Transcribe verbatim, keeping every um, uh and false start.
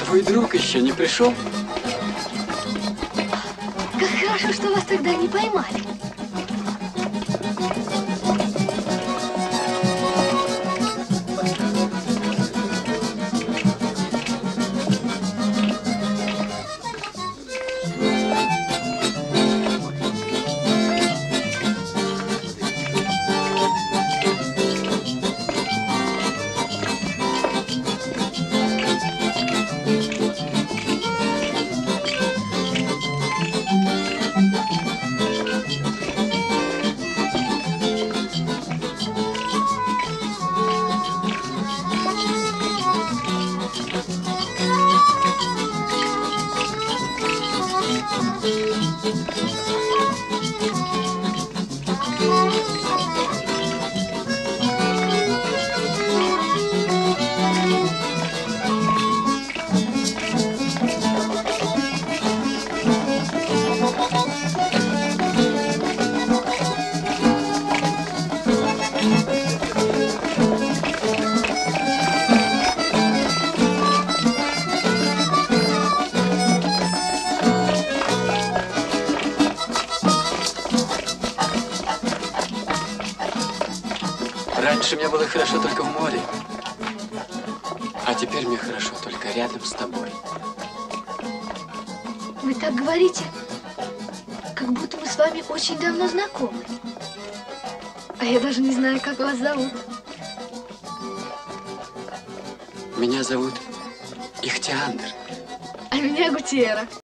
Твой друг еще не пришел? Как хорошо, что вас тогда не поймали. Раньше мне было хорошо только в море, а теперь мне хорошо только рядом с тобой. Вы так говорите, как будто мы с вами очень давно знакомы. А я даже не знаю, как вас зовут. Меня зовут Ихтиандр. А меня Гутиера.